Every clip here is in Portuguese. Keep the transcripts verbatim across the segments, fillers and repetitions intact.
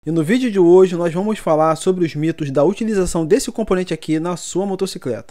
E no vídeo de hoje nós vamos falar sobre os mitos da utilização desse componente aqui na sua motocicleta.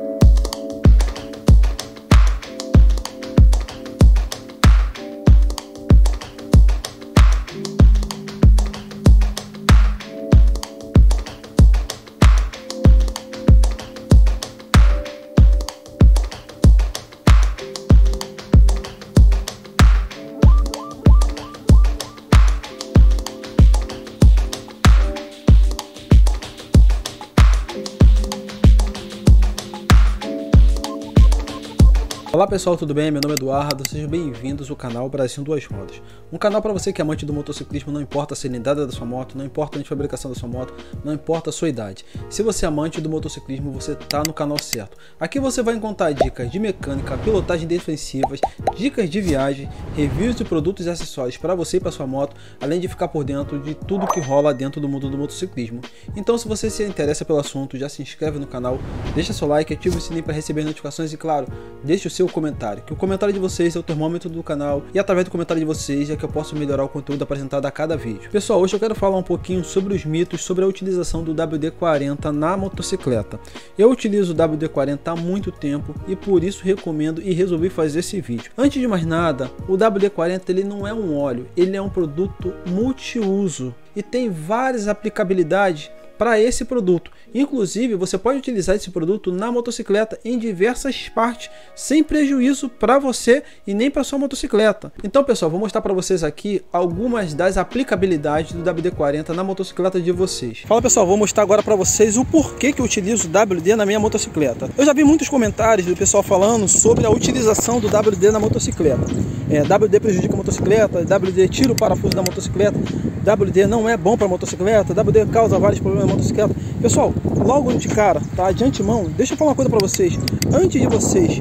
Olá pessoal, tudo bem? Meu nome é Eduardo, sejam bem-vindos ao canal Brasil Duas Rodas. Um canal para você que é amante do motociclismo, não importa a cilindrada da sua moto, não importa a fabricação da sua moto, não importa a sua idade. Se você é amante do motociclismo, você está no canal certo. Aqui você vai encontrar dicas de mecânica, pilotagem defensivas, dicas de viagem, reviews de produtos e acessórios para você e para sua moto, além de ficar por dentro de tudo que rola dentro do mundo do motociclismo. Então, se você se interessa pelo assunto, já se inscreve no canal, deixa seu like, ativa o sininho para receber notificações e, claro, deixe o seu comentário, que o comentário de vocês é o termômetro do canal e através do comentário de vocês é que eu posso melhorar o conteúdo apresentado a cada vídeo. Pessoal, hoje eu quero falar um pouquinho sobre os mitos sobre a utilização do W D quarenta na motocicleta. Eu utilizo o W D quarenta há muito tempo e por isso recomendo e resolvi fazer esse vídeo. Antes de mais nada, o W D quarenta ele não é um óleo, ele é um produto multiuso e tem várias aplicabilidades para esse produto. Inclusive, você pode utilizar esse produto na motocicleta em diversas partes, sem prejuízo para você e nem para sua motocicleta. Então, pessoal, vou mostrar para vocês aqui algumas das aplicabilidades do W D quarenta na motocicleta de vocês. Fala, pessoal, vou mostrar agora para vocês o porquê que eu utilizo o W D na minha motocicleta. Eu já vi muitos comentários do pessoal falando sobre a utilização do W D na motocicleta. É, W D prejudica a motocicleta, W D tira o parafuso da motocicleta, W D não é bom para motocicleta, W D causa vários problemas na motocicleta. Pessoal, logo de cara, tá? De antemão, deixa eu falar uma coisa para vocês. Antes de vocês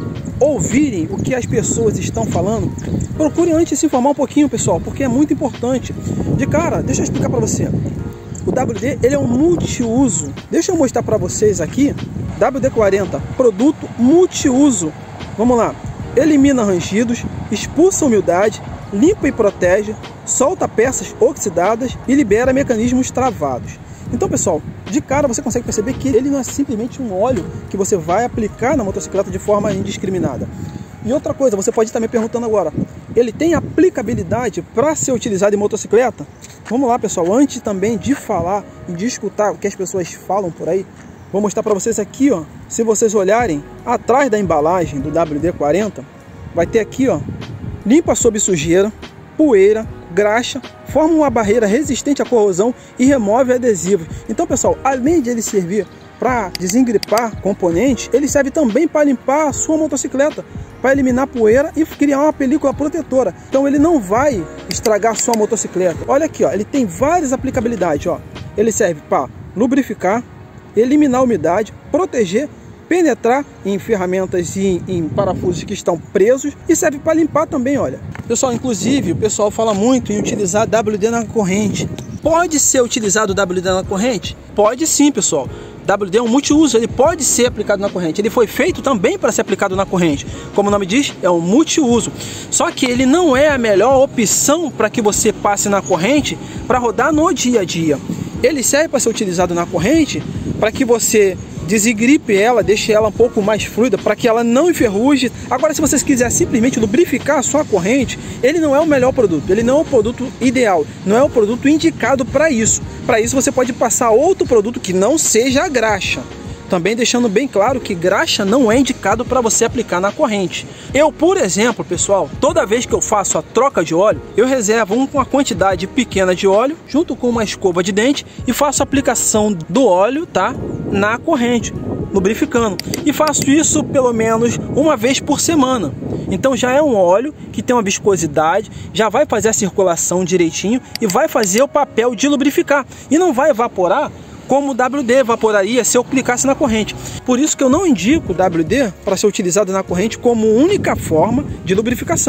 ouvirem o que as pessoas estão falando, procurem antes se informar um pouquinho, pessoal, porque é muito importante. De cara, deixa eu explicar para você. O W D, ele é um multiuso. Deixa eu mostrar para vocês aqui. W D quarenta, produto multiuso. Vamos lá. Elimina rangidos, expulsa umidade, limpa e protege, solta peças oxidadas e libera mecanismos travados. Então, pessoal, de cara você consegue perceber que ele não é simplesmente um óleo que você vai aplicar na motocicleta de forma indiscriminada. E outra coisa, você pode estar me perguntando agora, ele tem aplicabilidade para ser utilizado em motocicleta? Vamos lá, pessoal, antes também de falar e de escutar o que as pessoas falam por aí, vou mostrar para vocês aqui, ó. Se vocês olharem atrás da embalagem do W D quarenta, vai ter aqui, ó, limpa sob sujeira, poeira, graxa, forma uma barreira resistente à corrosão e remove adesivos. Então, pessoal, além de ele servir para desengripar componentes, ele serve também para limpar a sua motocicleta, para eliminar poeira e criar uma película protetora. Então ele não vai estragar a sua motocicleta. Olha aqui, ó, ele tem várias aplicabilidades, ó. Ele serve para lubrificar, eliminar a umidade, proteger, penetrar em ferramentas e em, em parafusos que estão presos e serve para limpar também, olha. Pessoal, inclusive, o pessoal fala muito em utilizar W D na corrente. Pode ser utilizado o W D na corrente? Pode sim, pessoal. W D é um multiuso, ele pode ser aplicado na corrente. Ele foi feito também para ser aplicado na corrente. Como o nome diz, é um multiuso. Só que ele não é a melhor opção para que você passe na corrente para rodar no dia a dia. Ele serve para ser utilizado na corrente para que você desengripe ela, deixe ela um pouco mais fluida, para que ela não enferruje. Agora, se vocês quiserem simplesmente lubrificar a sua corrente, ele não é o melhor produto, ele não é o produto ideal, não é o produto indicado para isso. Para isso você pode passar outro produto que não seja a graxa. Também deixando bem claro que graxa não é indicado para você aplicar na corrente. Eu, por exemplo, pessoal, toda vez que eu faço a troca de óleo, eu reservo uma quantidade pequena de óleo junto com uma escova de dente e faço a aplicação do óleo, tá, na corrente, lubrificando. E faço isso pelo menos uma vez por semana. Então já é um óleo que tem uma viscosidade, já vai fazer a circulação direitinho e vai fazer o papel de lubrificar. E não vai evaporar como o W D evaporaria se eu aplicasse na corrente. Por isso que eu não indico o W D para ser utilizado na corrente como única forma de lubrificação.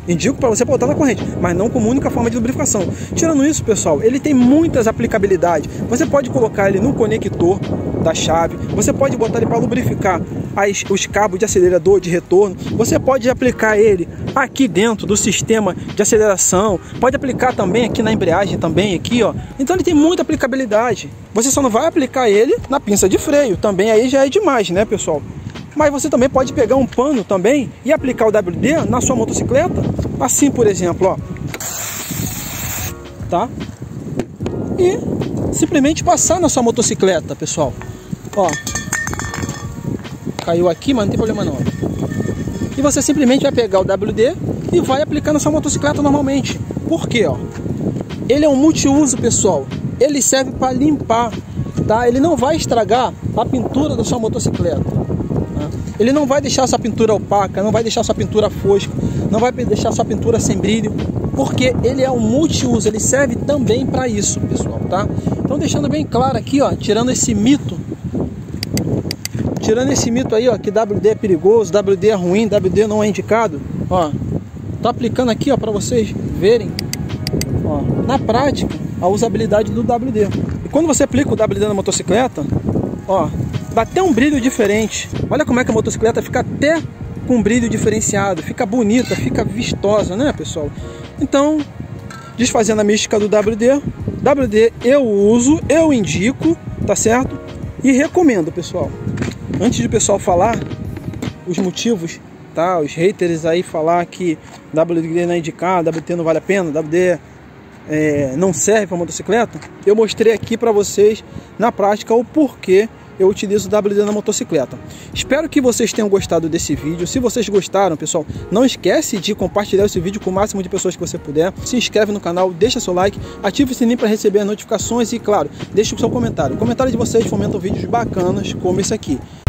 Indico para você botar na corrente, mas não como única forma de lubrificação. Tirando isso, pessoal, ele tem muitas aplicabilidades. Você pode colocar ele no conector da chave, você pode botar ele para lubrificar as, os cabos de acelerador, de retorno, você pode aplicar ele aqui dentro do sistema de aceleração, pode aplicar também aqui na embreagem também, aqui ó. Então ele tem muita aplicabilidade. Você só não vai aplicar ele na pinça de freio, também aí já é demais, né, pessoal? Mas você também pode pegar um pano também e aplicar o W D na sua motocicleta, assim por exemplo, ó, tá? E simplesmente passar na sua motocicleta, pessoal. Ó, caiu aqui, mas não tem problema não. E você simplesmente vai pegar o W D e vai aplicar na sua motocicleta normalmente. Por quê, ó? Ele é um multiuso, pessoal. Ele serve para limpar, tá? Ele não vai estragar a pintura da sua motocicleta. Ele não vai deixar sua pintura opaca, não vai deixar sua pintura fosca, não vai deixar sua pintura sem brilho, porque ele é um multiuso, ele serve também para isso, pessoal, tá? Então deixando bem claro aqui, ó, tirando esse mito, tirando esse mito aí, ó, que W D é perigoso, W D é ruim, W D não é indicado, ó, tô aplicando aqui, ó, para vocês verem, ó, na prática, a usabilidade do W D. E quando você aplica o W D na motocicleta, ó, dá até um brilho diferente. Olha como é que a motocicleta fica até com um brilho diferenciado, fica bonita, fica vistosa, né, pessoal? Então, desfazendo a mística do W D, W D eu uso, eu indico, tá certo? E recomendo, pessoal. Antes de o pessoal falar os motivos, tá? Os haters aí falar que W D não é indicado, W D não vale a pena, W D é, não serve para motocicleta, eu mostrei aqui para vocês na prática o porquê eu utilizo o W D na motocicleta. Espero que vocês tenham gostado desse vídeo. Se vocês gostaram, pessoal, não esquece de compartilhar esse vídeo com o máximo de pessoas que você puder. Se inscreve no canal, deixa seu like, ative o sininho para receber as notificações e, claro, deixe o seu comentário. O comentário de vocês fomenta vídeos bacanas como esse aqui.